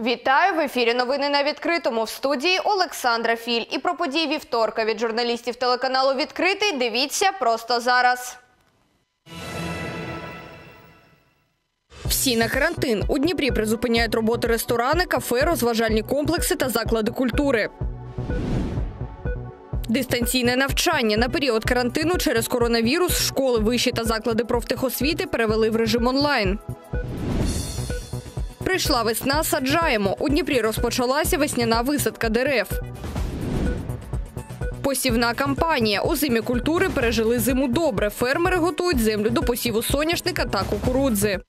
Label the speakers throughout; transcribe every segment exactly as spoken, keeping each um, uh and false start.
Speaker 1: Вітаю! В ефірі новини на відкритому. В студії Олександра Філь. І про події вівторка від журналістів телеканалу «Відкритий» дивіться просто зараз. Всі на карантин. У Дніпрі призупиняють роботу ресторани, кафе, розважальні комплекси та заклади культури. Дистанційне навчання. На період карантину через коронавірус школи, виші та заклади профтехосвіти перевели в режим онлайн. Прийшла весна, саджаємо. У Дніпрі розпочалася весняна висадка дерев. Посівна кампанія. Озимі культури пережили зиму добре. Фермери готують землю до посіву соняшника та кукурудзи.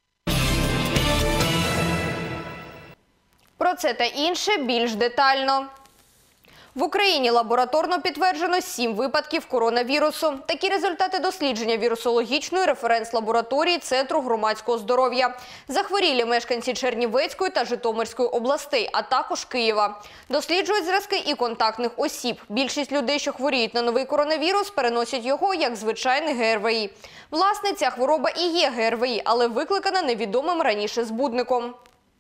Speaker 1: Про це та інше більш детально. В Україні лабораторно підтверджено сім випадків коронавірусу. Такі результати дослідження вірусологічної референс-лабораторії Центру громадського здоров'я. Захворілі мешканці Чернівецької та Житомирської областей, а також Києва. Досліджують зразки і контактних осіб. Більшість людей, що хворіють на новий коронавірус, переносять його як звичайний ГРВІ. Власне, ця хвороба і є ГРВІ, але викликана невідомим раніше збудником.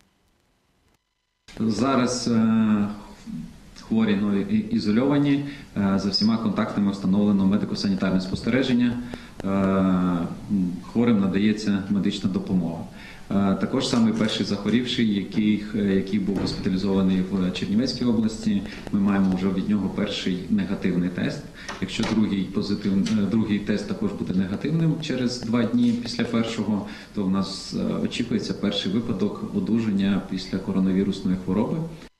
Speaker 2: Зараз хворі нові ізольовані, за всіма контактами встановлено медико-санітарне спостереження, хворим надається медична допомога. Також саме перший захворівший, який, який був госпіталізований в Чернівецькій області, ми маємо вже від нього перший негативний тест. Якщо другий, позитивний, другий тест також буде негативним через два дні після першого, то в нас очікується перший випадок одужання після коронавірусної хвороби.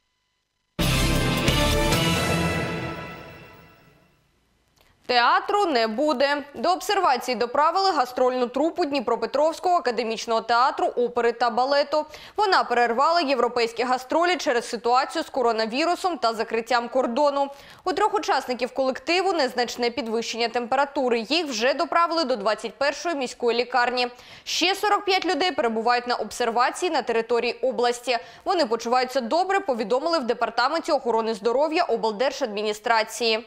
Speaker 1: Театру не буде. До обсервації доправили гастрольну трупу Дніпропетровського академічного театру опери та балету. Вона перервала європейські гастролі через ситуацію з коронавірусом та закриттям кордону. У трьох учасників колективу незначне підвищення температури. Їх вже доправили до двадцять першої міської лікарні. Ще сорок п'ять людей перебувають на обсервації на території області. Вони почуваються добре, повідомили в Департаменті охорони здоров'я облдержадміністрації.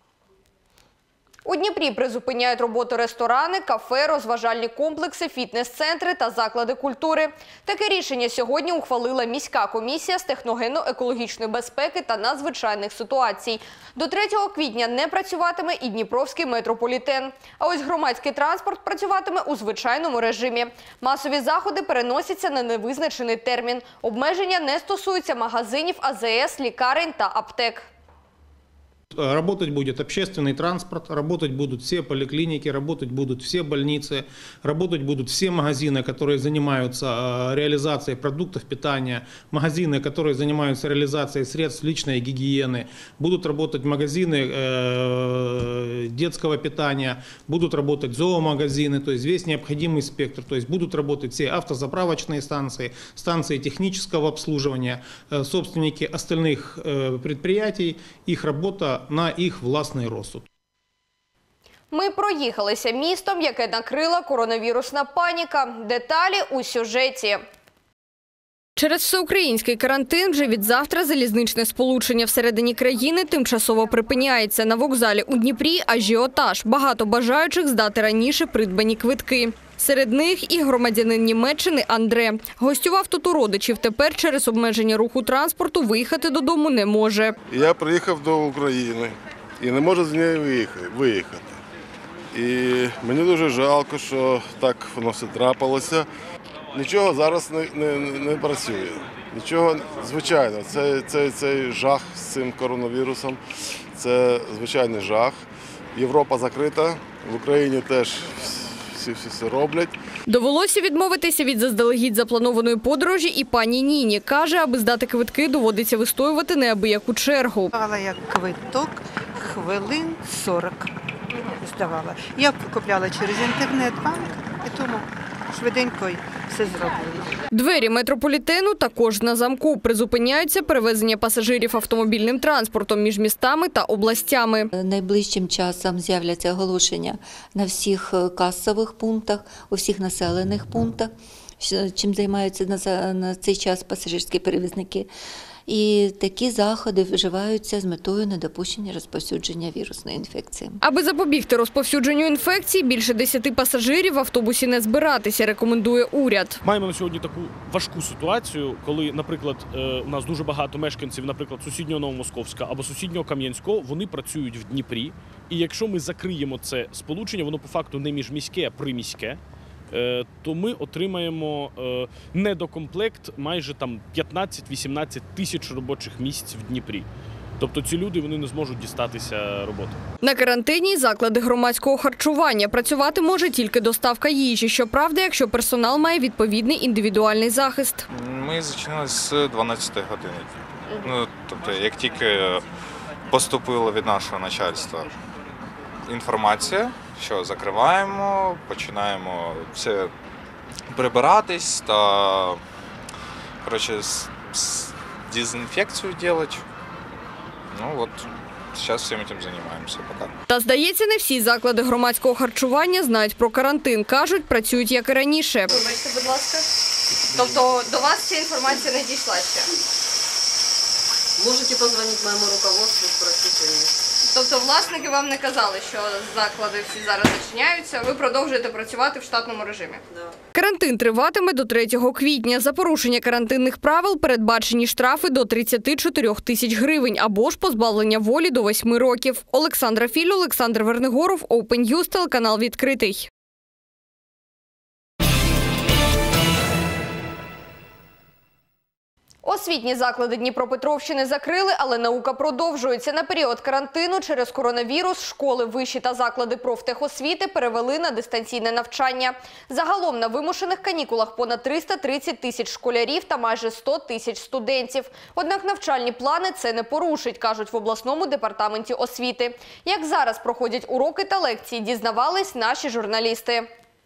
Speaker 1: У Дніпрі призупиняють роботу ресторани, кафе, розважальні комплекси, фітнес-центри та заклади культури. Таке рішення сьогодні ухвалила міська комісія з техногенно-екологічної безпеки та надзвичайних ситуацій. До третього квітня не працюватиме і Дніпровський метрополітен. А ось громадський транспорт працюватиме у звичайному режимі. Масові заходи переносяться на невизначений термін. Обмеження не стосуються магазинів, а зе ес, лікарень та аптек.
Speaker 3: Работать будет общественный транспорт, работать будут все поликлиники, работать будут все больницы, работать будут все магазины, которые занимаются реализацией продуктов питания, магазины, которые занимаются реализацией средств личной гигиены, будут работать магазины детского питания, будут работать зоомагазины, то есть весь необходимый спектр, то есть будут работать все автозаправочные станции, станции технического обслуживания, собственники остальных предприятий, их работа на їх власний розсуд.
Speaker 1: Ми проїхалися містом, яке накрила коронавірусна паніка. Деталі у сюжеті. Через всеукраїнський карантин вже від завтра залізничне сполучення всередині країни тимчасово припиняється. На вокзалі у Дніпрі ажіотаж. Багато бажаючих здати раніше придбані квитки. Серед них і громадянин Німеччини Андре. Гостював тут у родичів. Тепер через обмеження руху транспорту виїхати додому не може.
Speaker 4: Я приїхав до України і не можу з неї виїхати. І мені дуже жалко, що так воно все трапилося. Нічого зараз не, не, не працює. Нічого, звичайно, це, це, це жах з цим коронавірусом. Це звичайний жах. Європа закрита, в Україні теж всі все роблять.
Speaker 1: Довелося відмовитися від заздалегідь запланованої подорожі і пані Ніні. Каже, аби здати квитки, доводиться вистоювати неабияку чергу.
Speaker 5: Здавала я квиток хвилин сорок. Здавала. Я купляла через інтернет-банк і тому швиденько все зробила.
Speaker 1: Двері метрополітену також на замку. Призупиняються перевезення пасажирів автомобільним транспортом між містами та областями.
Speaker 6: Найближчим часом з'являться оголошення на всіх касових пунктах, у всіх населених пунктах, чим займаються на цей час пасажирські перевізники. І такі заходи вживаються з метою недопущення розповсюдження вірусної інфекції.
Speaker 1: Аби запобігти розповсюдженню інфекції, більше десяти пасажирів в автобусі не збиратися, рекомендує уряд.
Speaker 7: Маємо на сьогодні таку важку ситуацію, коли, наприклад, у нас дуже багато мешканців, наприклад, сусіднього Новомосковська або сусіднього Кам'янського, вони працюють в Дніпрі. І якщо ми закриємо це сполучення, воно по факту не міжміське, а приміське, то ми отримаємо недокомплект майже там п'ятнадцять-вісімнадцять тисяч робочих місць в Дніпрі. Тобто ці люди вони не зможуть дістатися роботи.
Speaker 1: На карантині заклади громадського харчування. Працювати може тільки доставка їжі. Щоправда, якщо персонал має відповідний індивідуальний захист.
Speaker 8: Ми зачинилися з дванадцятої години. Ну, тобто, як тільки поступила від нашого начальства інформація, що закриваємо, починаємо все прибиратись та, коротше, дезінфекцію робити. Ну от, зараз всім цим займаємося поки.
Speaker 1: Та, здається, не всі заклади громадського харчування знають про карантин. Кажуть, працюють як і раніше. Вибачте, будь ласка. Тобто до вас ця інформація не дійшла ще?
Speaker 9: Можете позвонить моему руководству, спросить у них.
Speaker 1: Тобто власники вам не казали, що заклади всі зараз зачиняються, ви продовжуєте працювати в штатному режимі?
Speaker 9: Да.
Speaker 1: Карантин триватиме до третього квітня. За порушення карантинних правил передбачені штрафи до тридцяти чотирьох тисяч гривень або ж позбавлення волі до восьми років. Олександра Філь, Олександр Вернигоров, Open News, телеканал «Відкритий». Освітні заклади Дніпропетровщини закрили, але наука продовжується. На період карантину через коронавірус школи, виші та заклади профтехосвіти перевели на дистанційне навчання. Загалом на вимушених канікулах понад триста тридцять тисяч школярів та майже сто тисяч студентів. Однак навчальні плани це не порушить, кажуть в обласному департаменті освіти. Як зараз проходять уроки та лекції, дізнавались наші журналісти.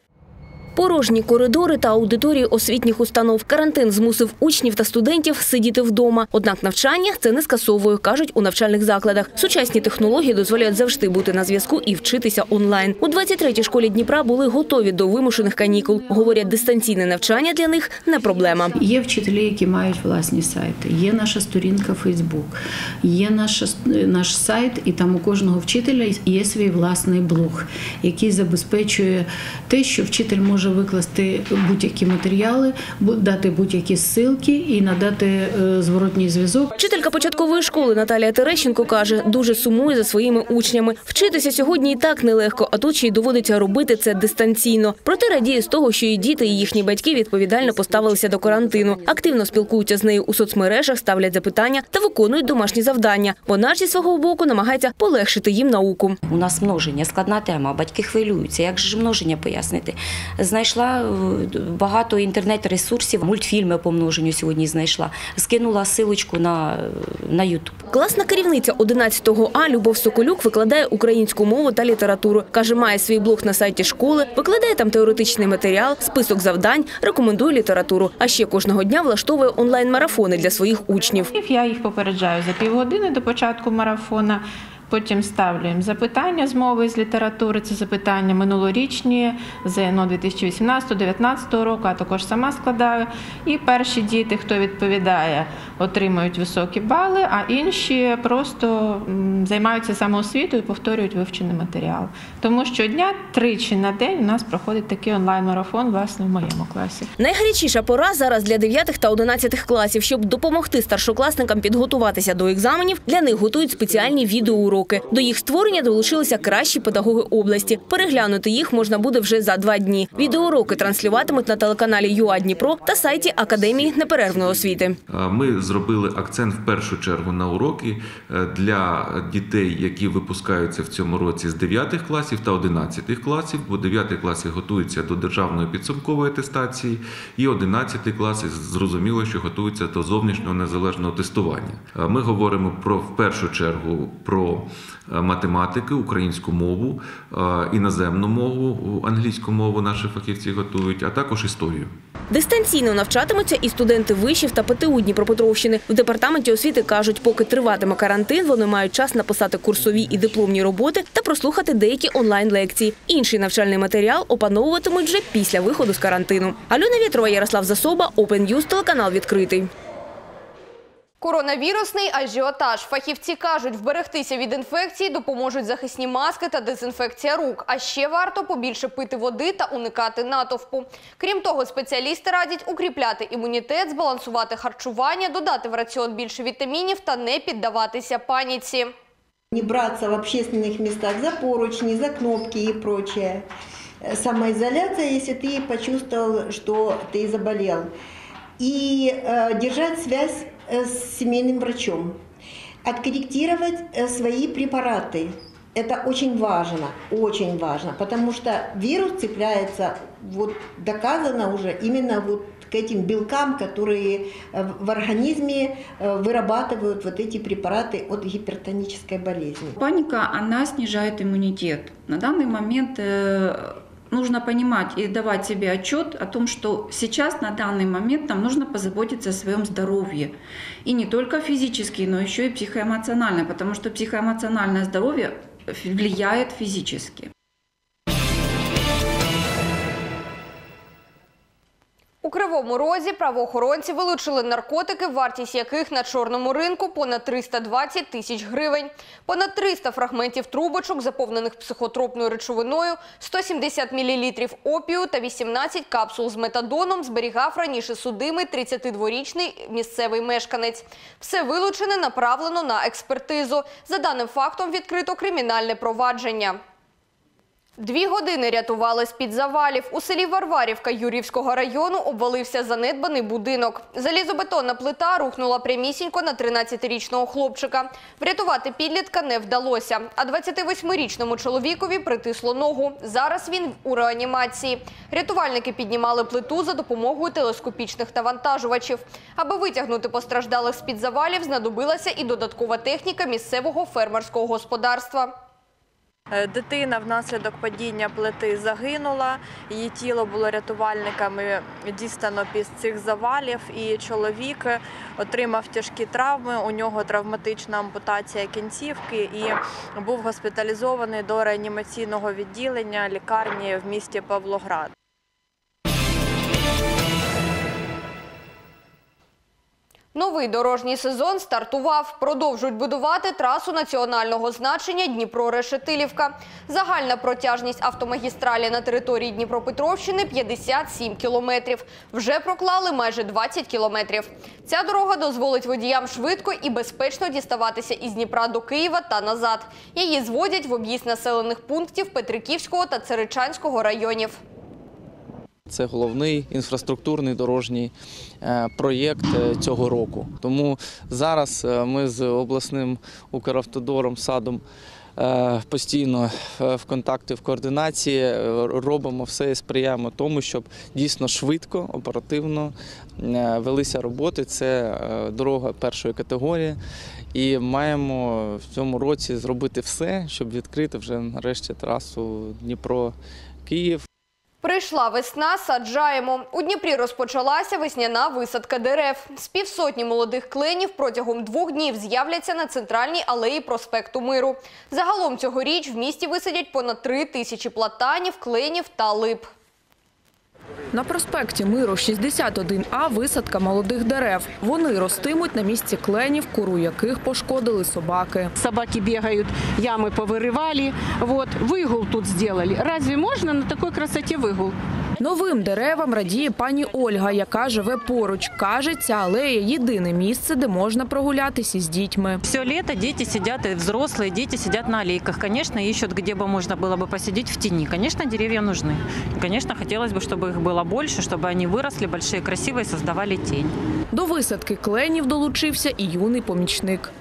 Speaker 10: Порожні коридори та аудиторії освітніх установ. Карантин змусив учнів та студентів сидіти вдома. Однак навчання це не скасовує, кажуть у навчальних закладах. Сучасні технології дозволяють завжди бути на зв'язку і вчитися онлайн. У двадцять третій школі Дніпра були готові до вимушених канікул. Говорять, дистанційне навчання для них не проблема.
Speaker 11: Є вчителі, які мають власні сайти, є наша сторінка Фейсбук, є наш, наш сайт, і там у кожного вчителя є свій власний блог, який забезпечує те, що вчитель може викласти будь-які матеріали, дати будь-які ссылки і надати зворотній зв'язок.
Speaker 10: Вчителька початкової школи Наталія Терещенко каже, дуже сумує за своїми учнями. Вчитися сьогодні і так нелегко, а тут ще й доводиться робити це дистанційно. Проте радіє з того, що і діти, і їхні батьки відповідально поставилися до карантину. Активно спілкуються з нею у соцмережах, ставлять запитання та виконують домашні завдання. Вона ж зі свого боку намагається полегшити їм науку.
Speaker 12: У нас множення, складна тема, батьки хвилюються. Як же ж множення пояснити? Знайшла багато інтернет-ресурсів, мультфільми по множенню сьогодні знайшла. Скинула силочку на, на ютуб.
Speaker 10: Класна керівниця одинадцятого А Любов Соколюк викладає українську мову та літературу. Каже, має свій блог на сайті школи, викладає там теоретичний матеріал, список завдань, рекомендує літературу. А ще кожного дня влаштовує онлайн-марафони для своїх учнів.
Speaker 13: Я їх попереджаю за півгодини до початку марафона. Потім ставлю їм запитання з мови, з літератури. Це запитання минулорічні, ЗНО дві тисячі вісімнадцятого - дев'ятнадцятого року, а також сама складаю. І перші діти, хто відповідає, отримують високі бали, а інші просто займаються самоосвітою і повторюють вивчений матеріал. Тому щодня, тричі на день у нас проходить такий онлайн-марафон, власне, в моєму класі.
Speaker 10: Найгарячіша пора зараз для дев'ятих та одинадцятих класів. Щоб допомогти старшокласникам підготуватися до екзаменів, для них готують спеціальні відеоуроки. До їх створення долучилися кращі педагоги області. Переглянути їх можна буде вже за два дні. Відеоуроки транслюватимуть на телеканалі ЮА Дніпро та сайті Академії неперервної освіти.
Speaker 14: Ми зробили акцент в першу чергу на уроки для дітей, які випускаються в цьому році з дев'ятих класів та одинадцятих класів, бо дев'яті класи готуються до державної підсумкової атестації і одинадцяті класи, зрозуміло, що готуються до зовнішнього незалежного тестування. Ми говоримо про, в першу чергу про математики, українську мову, іноземну мову, англійську мову наші фахівці готують, а також історію.
Speaker 10: Дистанційно навчатимуться і студенти вишів та ПТУ Дніпропетровщини. В департаменті освіти кажуть, поки триватиме карантин, вони мають час написати курсові і дипломні роботи та прослухати деякі онлайн-лекції. Інший навчальний матеріал опановуватимуть вже після виходу з карантину. Альона Вєтрова, Ярослав Засоба, Open News, телеканал «Відкритий».
Speaker 1: Коронавірусний ажіотаж. Фахівці кажуть, вберегтися від інфекції допоможуть захисні маски та дезінфекція рук. А ще варто побільше пити води та уникати натовпу. Крім того, спеціалісти радять укріпляти імунітет, збалансувати харчування, додати в раціон більше вітамінів та не піддаватися паніці.
Speaker 15: Не браться в общественных местах за поручни, за кнопки и прочее. Самоизоляция, если ты почувствовал, что ты заболел. И э, держать связь с семейным врачом. Откорректировать э, свои препараты. Это очень важно, очень важно, потому что вирус цепляется, вот доказано уже, именно вот к этим белкам, которые в организме вырабатывают вот эти препараты от гипертонической болезни.
Speaker 11: Паника, она снижает иммунитет. На данный момент нужно понимать и давать себе отчет о том, что сейчас, на данный момент, нам нужно позаботиться о своем здоровье. И не только физически, но еще и психоэмоционально, потому что психоэмоциональное здоровье влияет физически.
Speaker 1: У Кривому Розі правоохоронці вилучили наркотики, вартість яких на чорному ринку понад триста двадцять тисяч гривень. Понад триста фрагментів трубочок, заповнених психотропною речовиною, сто сімдесят мілілітрів опію та вісімнадцять капсул з метадоном зберігав раніше судимий тридцятидворічний місцевий мешканець. Все вилучене направлено на експертизу. За даним фактом відкрито кримінальне провадження. Дві години рятували з-під завалів. У селі Варварівка Юр'ївського району обвалився занедбаний будинок. Залізобетонна плита рухнула прямісінько на тринадцятирічного хлопчика. Врятувати підлітка не вдалося, а двадцятивосьмирічному чоловікові притисло ногу. Зараз він у реанімації. Рятувальники піднімали плиту за допомогою телескопічних навантажувачів. Аби витягнути постраждалих з-під завалів, знадобилася і додаткова техніка місцевого фермерського господарства.
Speaker 16: Дитина внаслідок падіння плити загинула, її тіло було рятувальниками дістано під цих завалів, і чоловік отримав тяжкі травми, у нього травматична ампутація кінцівки і був госпіталізований до реанімаційного відділення лікарні в місті Павлоград.
Speaker 1: Новий дорожній сезон стартував. Продовжують будувати трасу національного значення Дніпро-Решетилівка. Загальна протяжність автомагістралі на території Дніпропетровщини – п'ятдесят сім кілометрів. Вже проклали майже двадцять кілометрів. Ця дорога дозволить водіям швидко і безпечно діставатися із Дніпра до Києва та назад. Її зводять в об'їзд населених пунктів Петриківського та Царичанського районів.
Speaker 17: Це головний інфраструктурний дорожній проєкт цього року. Тому зараз ми з обласним Укравтодором, САДом постійно в контакті, в координації, робимо все і сприяємо тому, щоб дійсно швидко, оперативно велися роботи. Це дорога першої категорії. І маємо в цьому році зробити все, щоб відкрити вже нарешті трасу Дніпро-Київ.
Speaker 1: Прийшла весна, саджаємо. У Дніпрі розпочалася весняна висадка дерев. З півсотні молодих кленів протягом двох днів з'являться на центральній алеї проспекту Миру. Загалом цьогоріч в місті висадять понад три тисячі платанів, кленів та лип.
Speaker 18: На проспекті Миру шістдесят один А висадка молодих дерев. Вони ростимуть на місці кленів, кору яких пошкодили собаки.
Speaker 19: Собаки бігають, ями повиривали, вот, вигул тут зробили. Разве можна на такій красоті вигул?
Speaker 18: Новим деревам радіє пані Ольга, яка живе поруч. Каже, ця алея – єдине місце, де можна прогулятися з дітьми.
Speaker 20: Все літо діти сидять, взрослі діти сидять на алейках. Звісно, ищуть, де б можна було б посидіти в тіні. Звісно, дерев'я потрібні. Звісно, хотілося б, щоб їх було більше, щоб вони виросли, великі, красиві і створювали тінь.
Speaker 18: До висадки кленів долучився і юний помічник.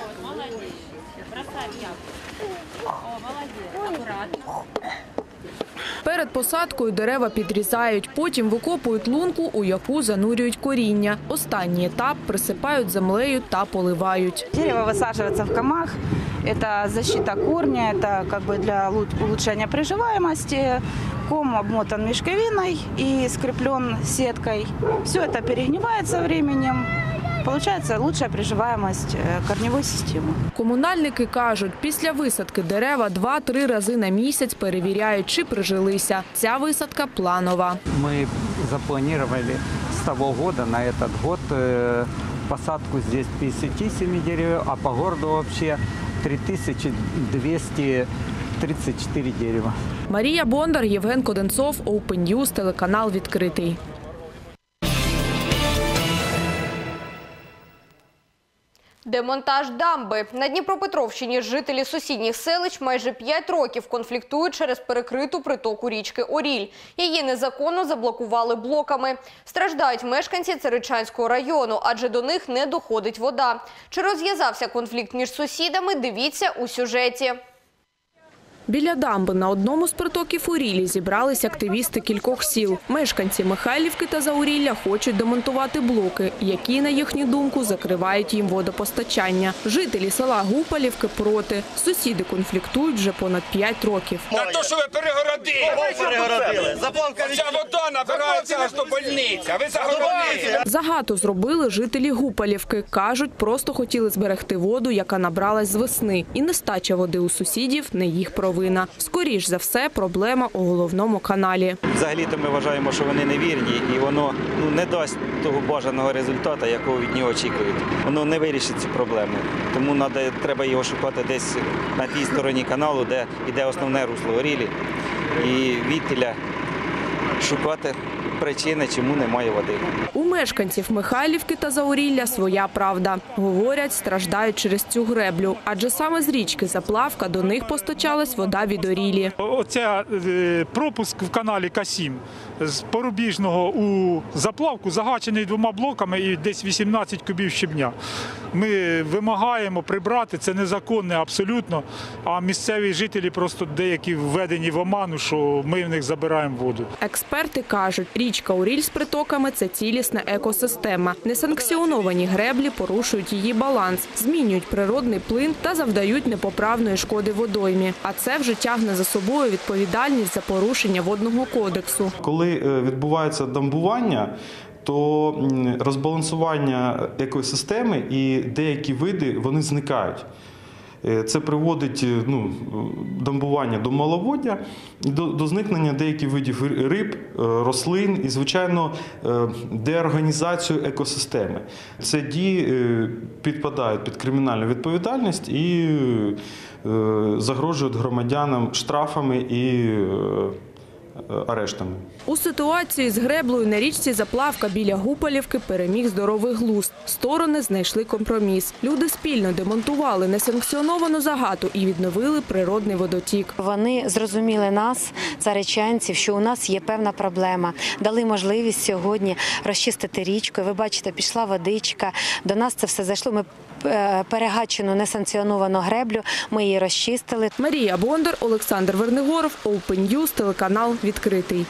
Speaker 18: Перед посадкою дерева підрізають, потім викопують лунку, у яку занурюють коріння. Останній етап – присипають землею та поливають.
Speaker 21: Дерево висаджується в камах, це защита корня, це как бы для улучшення приживаємості. Ком обмотан мешковиной и скреплен сеткой. Все это перегнивает со временем. Получається лучша приживаємость корневої системи.
Speaker 18: Комунальники кажуть, після висадки дерева два-три рази на місяць перевіряють, чи прижилися. Ця висадка планова.
Speaker 22: Ми запланували з того року на цей рік
Speaker 2: посадку здесь пятьдесят семь деревьев, а по городу вообще три тысячи двести тридцать четыре дерева.
Speaker 10: Марія Бондар, Євген Коденцов, Open News, телеканал «Відкритий».
Speaker 1: Демонтаж дамби. На Дніпропетровщині жителі сусідніх селищ майже п'ять років конфліктують через перекриту притоку річки Оріль. Її незаконно заблокували блоками. Страждають мешканці Царичанського району, адже до них не доходить вода. Чи розв'язався конфлікт між сусідами, дивіться у сюжеті.
Speaker 10: Біля дамби на одному з притоків Орілі зібрались активісти кількох сіл. Мешканці Михайлівки та Заурілля хочуть демонтувати блоки, які, на їхню думку, закривають їм водопостачання. Жителі села Гупалівки проти. Сусіди конфліктують вже понад п'ять років.
Speaker 22: На те, що ви перегородили. перегородили. Ця вода набирається аж до больниці, а ви загородили.
Speaker 10: Загату зробили жителі Гупалівки. Кажуть, просто хотіли зберегти воду, яка набралась з весни. І нестача води у сусідів не їх провина. Скоріш за все, проблема у головному каналі.
Speaker 2: Взагалі-то ми вважаємо, що вони невірні і воно ну, не дасть того бажаного результату, якого від нього очікують. Воно не вирішить ці проблеми. Тому надо, треба його шукати десь на тій стороні каналу, де йде основне русло Орілі. І відтіля шукати причини, чому немає води.
Speaker 10: У мешканців Михайлівки та Заурілля своя правда. Говорять, страждають через цю греблю, адже саме з річки Заплавка до них постачалась вода від Орілі.
Speaker 23: Оце пропуск в каналі К сім з Порубіжного у Заплавку загачений двома блоками і десь вісімнадцять кубів щебня. Ми вимагаємо прибрати, це незаконне абсолютно, а місцеві жителі просто деякі введені в оману, що ми в них забираємо воду.
Speaker 10: Експерти кажуть, річка Оріль з притоками – це цілісна екосистема. Несанкціоновані греблі порушують її баланс, змінюють природний плин та завдають непоправної шкоди водоймі. А це вже тягне за собою відповідальність за порушення водного кодексу.
Speaker 24: Коли відбувається дамбування, то розбалансування екосистеми і деякі види вони зникають. Це приводить ну, дамбування до маловоддя, до, до зникнення деяких видів риб, рослин і, звичайно, деорганізацію екосистеми. Це дії підпадають під кримінальну відповідальність і загрожують громадянам штрафами і арештами.
Speaker 10: У ситуації з греблею на річці Заплавка біля Гупалівки переміг здоровий глузд. Сторони знайшли компроміс. Люди спільно демонтували несанкціоновану загату і відновили природний водотік.
Speaker 25: Вони зрозуміли нас, царичанців, що у нас є певна проблема. Дали можливість сьогодні розчистити річку. Ви бачите, пішла водичка. До нас це все зайшло. Ми перегачену несанкціоновану греблю, ми її розчистили.
Speaker 10: Марія Бондар, Олександр Вернигоров, Open News, телеканал «Відкритий».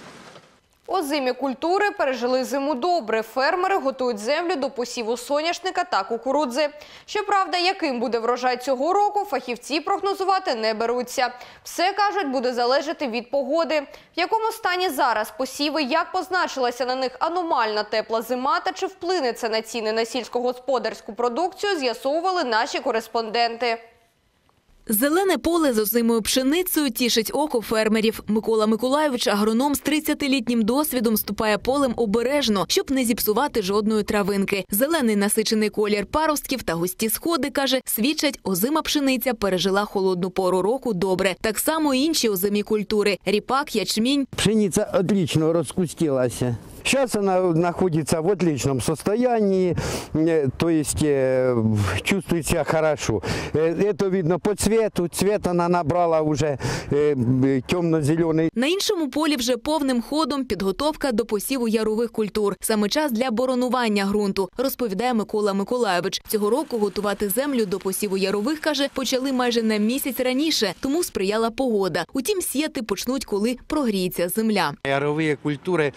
Speaker 1: Озимі культури пережили зиму добре. Фермери готують землю до посіву соняшника та кукурудзи. Щоправда, яким буде врожай цього року, фахівці прогнозувати не беруться. Все, кажуть, буде залежати від погоди. В якому стані зараз посіви, як позначилася на них аномальна тепла зима та чи вплине це на ціни на сільськогосподарську продукцію, з'ясовували наші кореспонденти.
Speaker 26: Зелене поле з озимою пшеницею тішить око фермерів. Микола Миколайович, агроном з тридцятилітнім досвідом, ступає полем обережно, щоб не зіпсувати жодної травинки. Зелений насичений колір паростків та густі сходи, каже, свідчать, озима пшениця пережила холодну пору року добре. Так само і інші озимі культури – ріпак, ячмінь.
Speaker 27: Пшениця отлично розкустилася. Сейчас она находится в отличном состоянии, то есть чувствует себя хорошо. Это видно по цвету. Цвет она набрала уже темно-зеленый.
Speaker 26: На іншому полі вже повним ходом підготовка до посіву ярових культур. Саме час для боронування ґрунту, розповідає Микола Миколайович. Цього року готувати землю до посіву ярових, каже, почали майже на місяць раніше, тому сприяла погода. Утім, сіяти почнуть, коли прогріється земля.
Speaker 27: Ярові культури,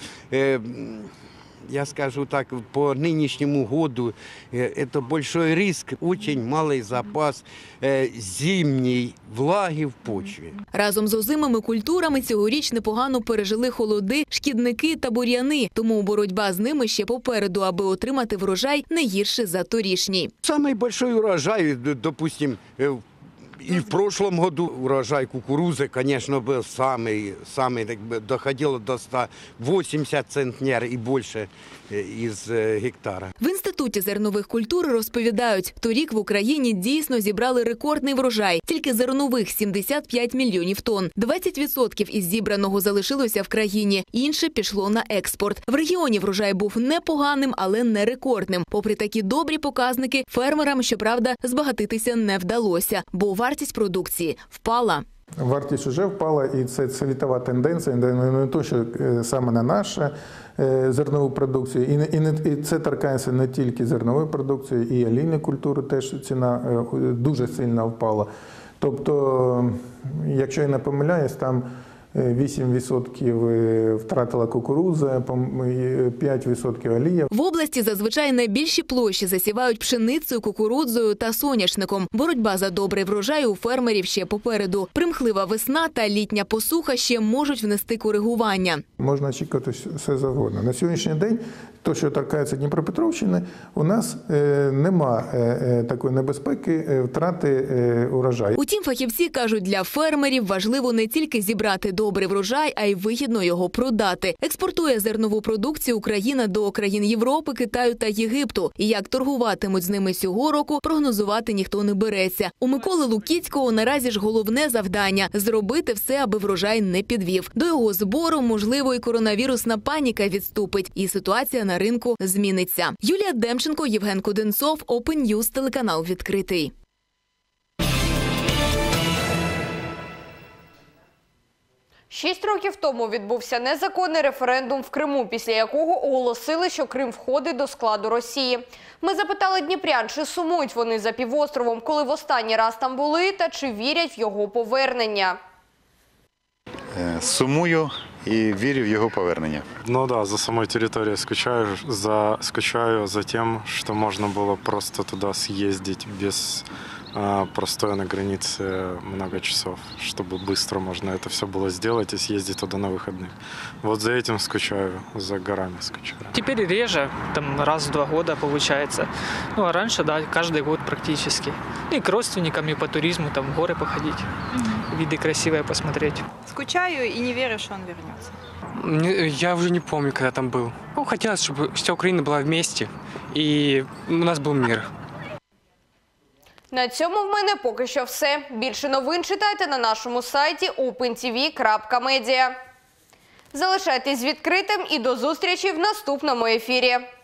Speaker 27: я скажу так, по нынешнему году это большой риск, очень малый запас зимней влаги в почві.
Speaker 26: Разом з озимими культурами цьогоріч непогано пережили холоди, шкідники та бур'яни, тому боротьба з ними ще попереду, аби отримати врожай не гірше за торішній.
Speaker 27: Самый большой урожай, допустим, И в прошлом году урожай кукурузы, конечно, был самый, самый, так бы, доходило до ста восьмидесяти центнер и больше із гектара.
Speaker 26: В Інституті зернових культур розповідають, торік в Україні дійсно зібрали рекордний врожай. Тільки зернових – сімдесят п'ять мільйонів тонн. двадцять відсотків із зібраного залишилося в країні, інше пішло на експорт. В регіоні врожай був непоганим, але не рекордним. Попри такі добрі показники, фермерам, щоправда, збагатитися не вдалося, бо вартість продукції впала.
Speaker 3: Вартість вже впала, і це світова тенденція, не те, що саме на нашу зернову продукцію. І, не, і, не, і це торкається не тільки зернової продукції, і олійної культури теж ціна дуже сильно впала. Тобто, якщо я не помиляюсь, там вісім відсотків втратила кукурудза, п'ять відсотків олія.
Speaker 26: В області зазвичай найбільші площі засівають пшеницею, кукурудзою та соняшником. Боротьба за добрий врожай у фермерів ще попереду. Примхлива весна та літня посуха ще можуть внести коригування.
Speaker 3: Можна очікувати все завгодно. На сьогоднішній день, то, що торкається Дніпропетровщини, у нас е, нема е, такої небезпеки е, втрати е, урожаю.
Speaker 26: Утім, фахівці кажуть, для фермерів важливо не тільки зібрати добрий врожай, а й вигідно його продати. Експортує зернову продукцію Україна до країн Європи, Китаю та Єгипту. І як торгуватимуть з ними цього року, прогнозувати ніхто не береться. У Миколи Лукіцького наразі ж головне завдання – зробити все, аби врожай не підвів. До його збору, можливо, і коронавірусна паніка відступить, і ситуація на ринку зміниться. Юлія Демченко, Євген Куденцов, Open News, телеканал «Відкритий».
Speaker 1: Шість років тому відбувся незаконний референдум в Криму, після якого оголосили, що Крим входить до складу Росії. Ми запитали дніпрян, чи сумують вони за півостровом, коли в останній раз там були, та чи вірять в його повернення.
Speaker 4: Сумую і вірю в його повернення.
Speaker 24: Ну да, за самой територією скучаю, за, скучаю за тим, що можна було просто туди з'їздити без а, простоя на границе много часов, чтобы быстро можно это все было сделать и съездить туда на выходных. Вот за этим скучаю, за горами скучаю.
Speaker 5: Теперь реже, там раз в два года получается. Ну а раньше, да, каждый год практически. И к родственникам, и по туризму, там в горы походить, mm-hmm. виды красивые посмотреть.
Speaker 16: Скучаю и не верю, что он вернется.
Speaker 5: Я уже не помню, когда там был. Ну, хотелось, чтобы вся Украина была вместе, и у нас был мир.
Speaker 1: На цьому в мене поки що все. Більше новин читайте на нашому сайті опен ті ві крапка медіа. Залишайтесь відкритим і до зустрічі в наступному ефірі.